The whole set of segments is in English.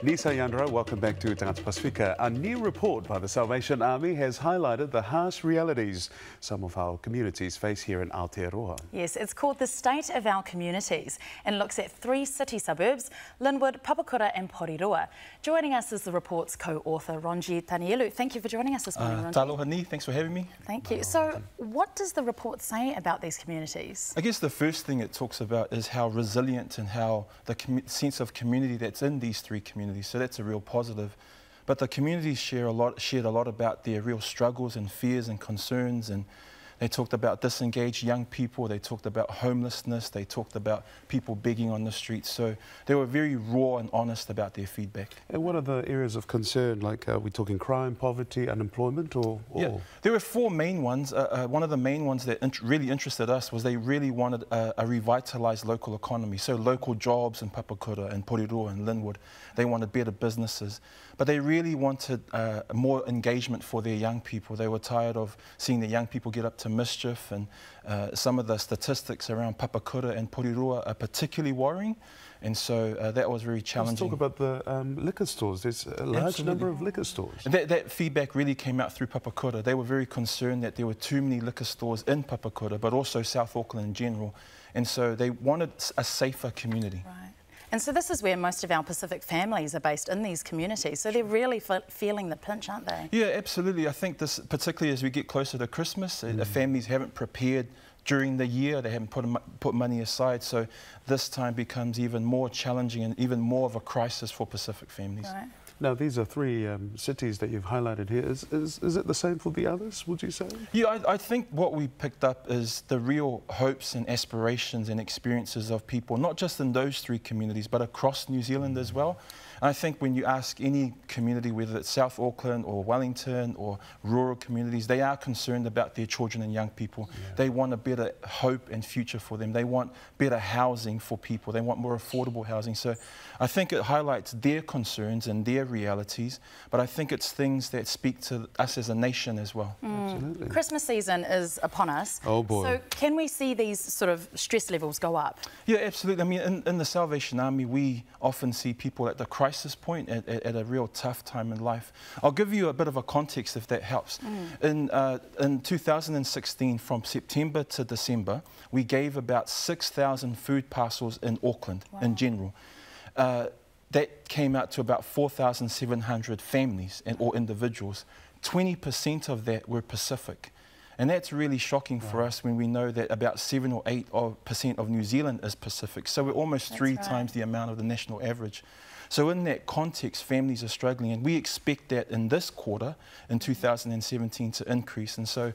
Nisa Yandra, welcome back to Tangata Pasifika. A new report by the Salvation Army has highlighted the harsh realities some of our communities face here in Aotearoa. Yes, it's called The State of Our Communities and looks at 3 city suburbs, Linwood, Papakura and Porirua. Joining us is the report's co-author, Ronji Tanielu. Thank you for joining us this morning, Ronji. Taloha ni, thanks for having me. Thank you. So what does the report say about these communities? I guess the first thing it talks about is how resilient and how the sense of community that's in these 3 communities. So that's a real positive. But the communities shared a lot about their real struggles and fears and concerns, and they talked about disengaged young people, they talked about homelessness, they talked about people begging on the streets. So they were very raw and honest about their feedback. And what are the areas of concern? Like, are we talking crime, poverty, unemployment, or? Yeah, there were 4 main ones. One of the main ones that really interested us was they really wanted a revitalised local economy. So local jobs in Papakura and Porirua and Linwood. They wanted better businesses. But they really wanted more engagement for their young people. They were tired of seeing the young people get up to mischief, and some of the statistics around Papakura and Porirua are particularly worrying, and so that was very challenging. Let's talk about the liquor stores. There's a large number of liquor stores. That feedback really came out through Papakura. They were very concerned that there were too many liquor stores in Papakura, but also South Auckland in general, and so they wanted a safer community. Right. And so this is where most of our Pacific families are based, in these communities. So they're really feeling the pinch, aren't they? Yeah, absolutely. I think this, particularly as we get closer to Christmas, the families haven't prepared during the year. They haven't put money aside. So this time becomes even more challenging and even more of a crisis for Pacific families. Right. Now, these are 3 cities that you've highlighted here. Is it the same for the others, would you say? Yeah, I think what we picked up is the real hopes and aspirations and experiences of people, not just in those 3 communities, but across New Zealand as well. And I think when you ask any community, whether it's South Auckland or Wellington or rural communities, they are concerned about their children and young people. Yeah. They want a better hope and future for them. They want better housing for people. They want more affordable housing. So I think it highlights their concerns and their realities, but I think it's things that speak to us as a nation as well. Absolutely. Christmas season is upon us. Oh boy. So can we see these sort of stress levels go up? Yeah, absolutely. I mean, in the Salvation Army, we often see people at the crisis point, at a real tough time in life. I'll give you a bit of a context if that helps. In 2016, from September to December, we gave about 6,000 food parcels in Auckland in general. That came out to about 4,700 families or individuals. 20% of that were Pacific. And that's really shocking for us when we know that about 7 or 8% of New Zealand is Pacific. So we're almost 3 times the amount of the national average. So in that context, families are struggling, and we expect that in this quarter, in 2017, to increase. And so,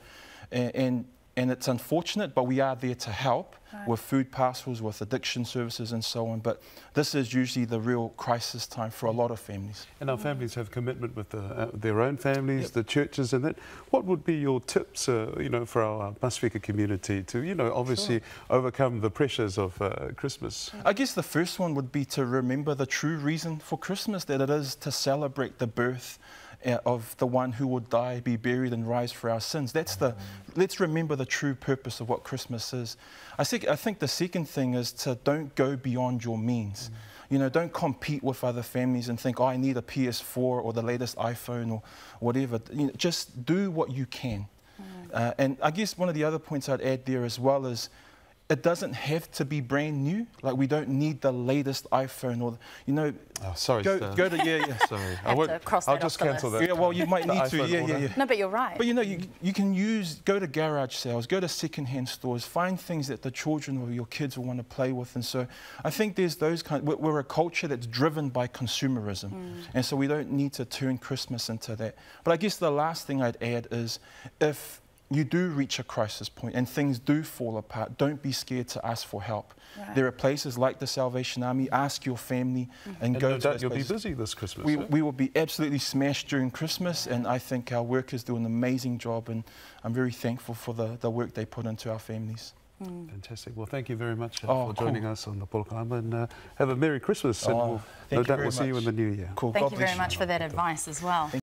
and it's unfortunate, but we are there to help with food parcels, with addiction services and so on. But this is usually the real crisis time for a lot of families. And our families have commitment with their own families, the churches and that. What would be your tips, you know, for our Pasifika community to, you know, obviously overcome the pressures of Christmas? I guess the first one would be to remember the true reason for Christmas, that it is to celebrate the birth of the one who would die, be buried and rise for our sins. Let's remember the true purpose of what Christmas is. I think the second thing is to don't go beyond your means. You know, don't compete with other families and think, oh, I need a PS4 or the latest iPhone or whatever. You know, just do what you can. And I guess one of the other points I'd add there as well is, it doesn't have to be brand new. Like, we don't need the latest iPhone or, you know. Oh, sorry. Go to Sorry, I'll just cancel that. Yeah, well, you might need to. Yeah. No, but you're right. But you know, you can go to garage sales, go to second-hand stores, find things that the children or your kids will want to play with. And so I think there's those we're a culture that's driven by consumerism, and so we don't need to turn Christmas into that. But I guess the last thing I'd add is, if you do reach a crisis point and things do fall apart, don't be scared to ask for help. There are places like the Salvation Army. Ask your family and go to those You'll places. be busy this Christmas. We will be absolutely smashed during Christmas, and I think our workers do an amazing job, and I'm very thankful for the work they put into our families. Fantastic. Well, thank you very much for joining us on the Polokama, and have a Merry Christmas, and we'll no doubt we'll see you in the new year. Thank you very much for that advice as well.